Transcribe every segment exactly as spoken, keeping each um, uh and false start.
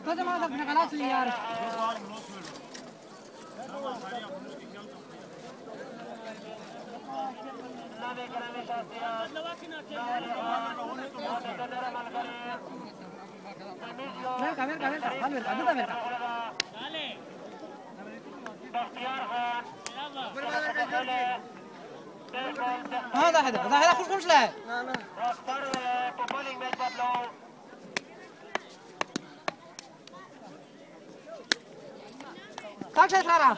لازم هذا ابن خلاص اللي يعرف Verga, verga, verga, vale, verga, duda verga. Dale. ها ده هذا ده هذا خوش خوش له. كاك شيء صار؟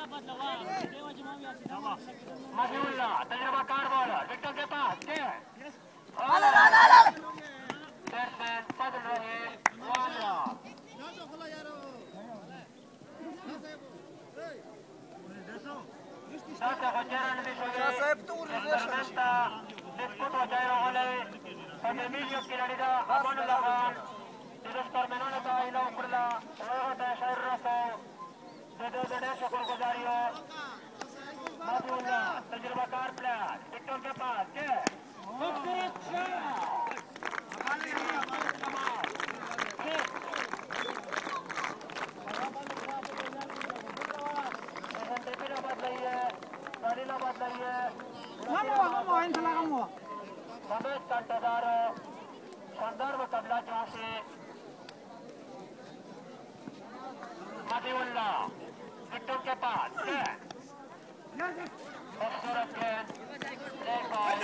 ما في ولا تجربة كاربولا فيكتور के पास क्या है? لا لا لا لا. Person فضل रहे वाला. Sasa Rogerano Michele, experimenta, disputa Jairo Ole, con Emilio Kilarida, Amanullah Khan, y los pormenores de Aila Ukurla, luego de Shair Raso, de Dedenesho Corgozario, Matiullah, Tajirba Karpla, Victor के पास, क्या? Vamos, vamos, entra la vamos. Vamos, Cantador, शानदार मुकाबला जहाँ से मदिउल्लाह Victor के पास है खूबसूरत गेंद एक बॉल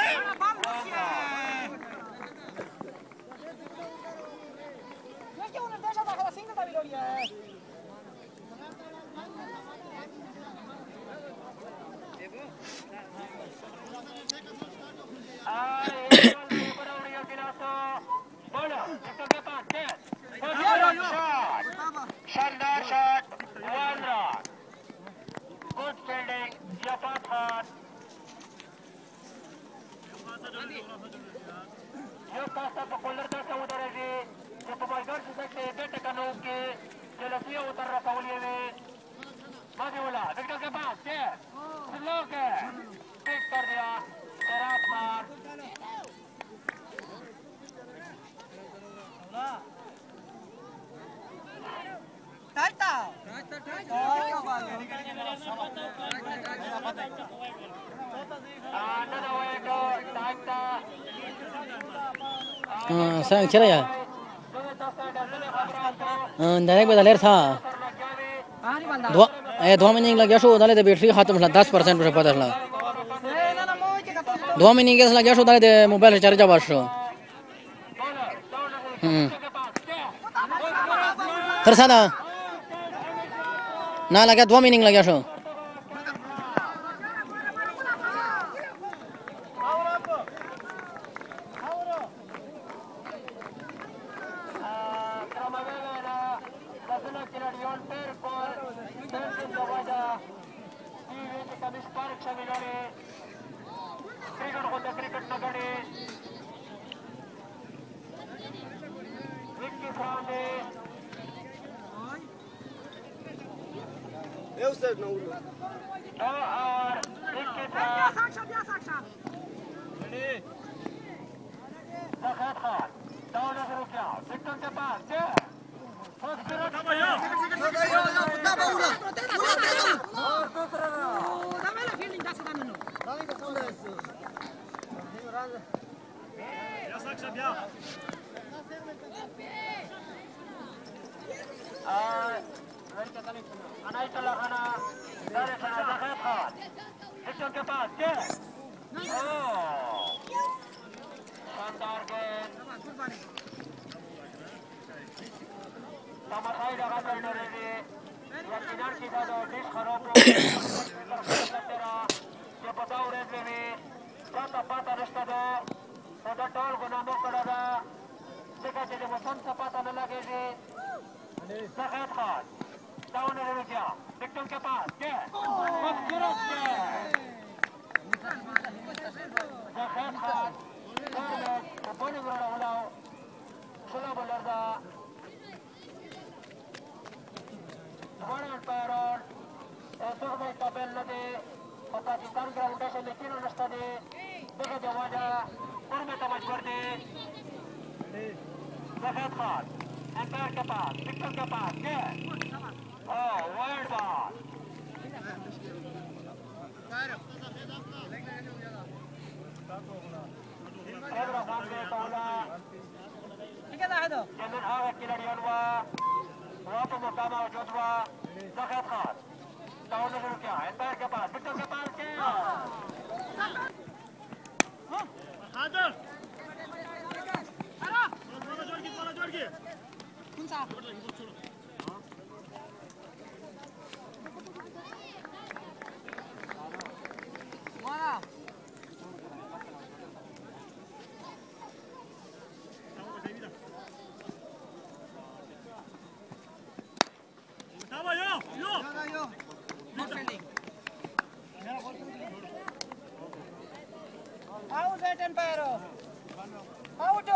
ये क्यों उन्हें देशा था खला सिंगल तभी लोड़ी है शानदार shot one run good fielding यफात खान यो कास्ता पकोलर का समुद्र है जो पमाइगर से सकते बेटे का नोक के जलसिया उतर रहा साउलिये में मादिउल्लाह विकेट के पास क्या स्लो के पिक कर दिया शराब Khan Taita. Taita, taita. Ah, sang chera ya. Ah, direct बदलेर था. दो, ए दो महीने लग गया शो डाले तो बैटरी खत्म था दस परसेंट पर पता चला. दो महीने के लग गया शो डाले तो मोबाइल चार्ज आवाज़ शो. हम्म. tersana ना लगा दो मीनिंग लगा शो Eu sei não ulo. Ah, ikki biya sakşa biya sakşa. Ready? Zakat Khan. Down as rukya. Victor ke paas. Je. खूबसूरत कमाया. कमाया ना पुता बाउला. पूरा तेरा. और दूसरा. दामेला फील्डिंग दास दाननो. दाली का सोला है. Ya sakşa biya. Ah अनायतुल्लाह खाना दारे खाना ज़खात खान विकेट के पास क्या शानदार गेंद तमाशाई लगा करने लगे या किनार की ज़्यादा डिश खराब हो तेरा ये बताओ रेज़े में पाता पाता रिश्ता दो सदा टॉल गुनामों करा दा देखा जैसे मौसम सा पाता न लगे जे ज़खात खान डाउन है रुकिया विक्टर के पास क्या खूबसूरत ज़खात खान और बॉलिंग वाला वाला slow bowler the one umpire और ऐसा में कबल लगे और पाकिस्तान ग्राउंड से लेकिन रास्ता दे देखो जवाजा और में तवज्जो दे ज़खात खान एम्पायर के पास, विक्टर के पास, क्या? Oh, wide ball. Pedro Sánchez Paula. Kemen Haga Kilarianwa. Wapo Mokama Joshua. Zakat Khan. Taun ने शुरू किया, एम्पायर के पास, विक्टर के पास, क्या? हादर। जोड़ की, जोड़ की। कौन सा? वाला। Out at Empire. Out.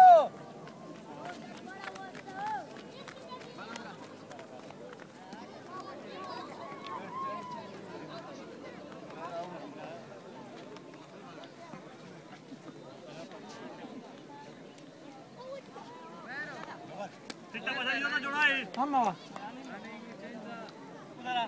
Kita pasal ini mana jorai? Hamba. Udara.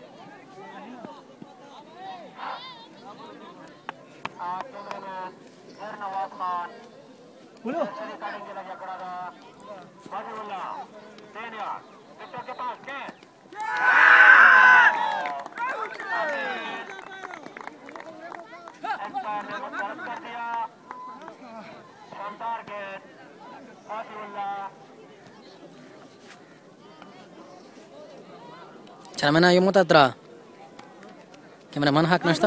Ah, cameraman. Nawaz Khan. बोलो करेंगे लगा पड़ा था माजिउल्लाह तेनिया विक्टर के पास कैच एम्पायर ने मुतरफ कर दिया शानदार गेंद माजिउल्लाह Cara yung mo tatra cameraman hak nasta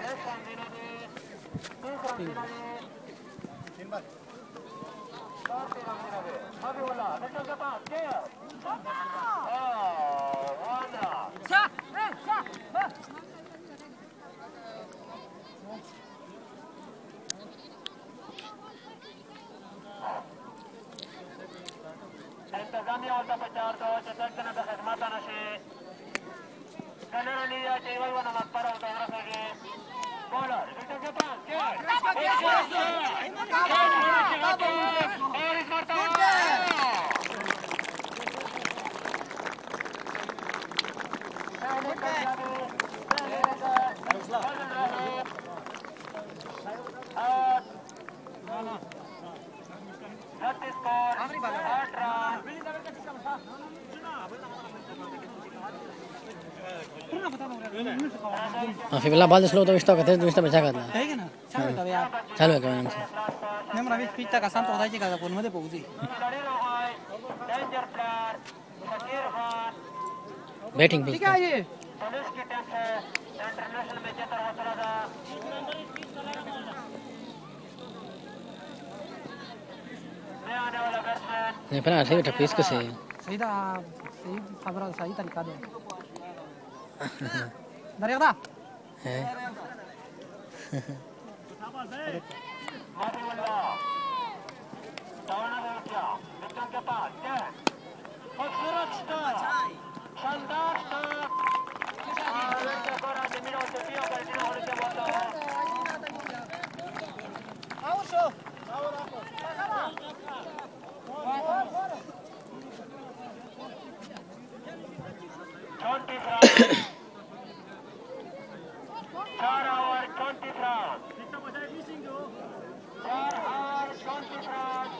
इंतजामिया होता प्रचार तो चतुर्थ ने खिदमत नशे कन्नड़ लिया चेवल वन मक्पर होता है रखोगे बॉलर विकेट के पास कैच और इस बार Fi bella balda solo dove sto che te dove sta bacca la है कि ना चालू तब यार चालू है क्या नाम से मैं मरा भी पिता का संत होता है कि का फोन में दे पहुंची बैटिंग ठीक पिच है ये पुलिस की टीम है इंटरनेशनल मैच तरह तरह का मैं आने वाला बैट्समैन नहीं पता है बेटा पिच कैसे सही था सही खबर सही तरीका दे दरिया है माजिउल्लाह तावना ने किया विकेट के पास कैच खूबसूरत स्टॉप शानदार स्टॉप और विकेट को राज मिलो तो पियो कर दिया होने के बाद आओ शो आओ रखो ट्वेंटी फ्रांस चार ओवर ट्वेंटी फ्रांस चार ओवर ट्वेंटी फ्रांस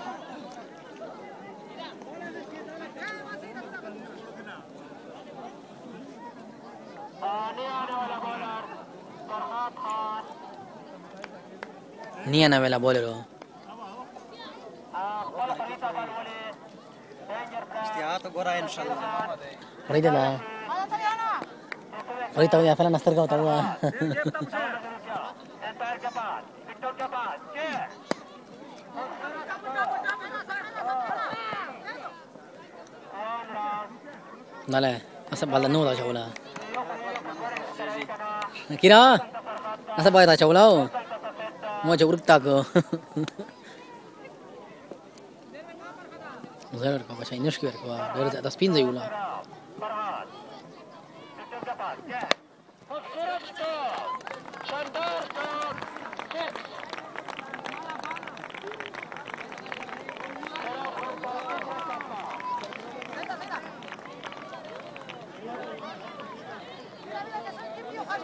आने आने वाला बॉलर फरहाद खान नहीं आना वाला बॉलर हो वाला खरीदा बॉल बोले डेंजर प्लेयर तो गोरा इंशाल्लाह खरीदे ना खरीदा हुआ फला नस्तर का होता हुआ एम्पायर के पास विकेट के पास catch Dale, asa balda no da chawla. Kira, asa balda chawla o. Mo jawruk tak. Zero ka bacha inish kwer ka. Dere da spin zai ula.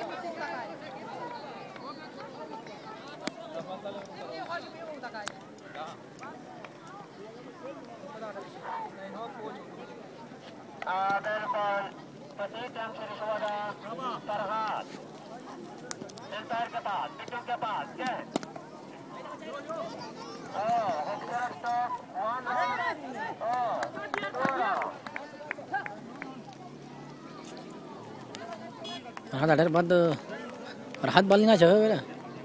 بالفعل تسعيد يمشي شهداء فرهاد البير के पास बिट्टू के पास जय oh excellent stop one oh हाथ अडर बाद और हाथ बाल ना चाहिए बेटा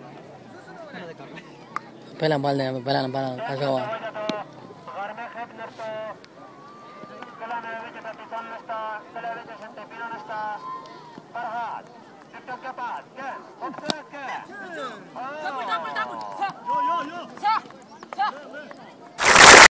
पहला बाल ने पहला बाल कैसा हुआ घर में खेत नष्ट कला में भी जब तितन नष्ट कला में जैसे टिपिनो नष्ट फरहाद बिट्टू के पास जय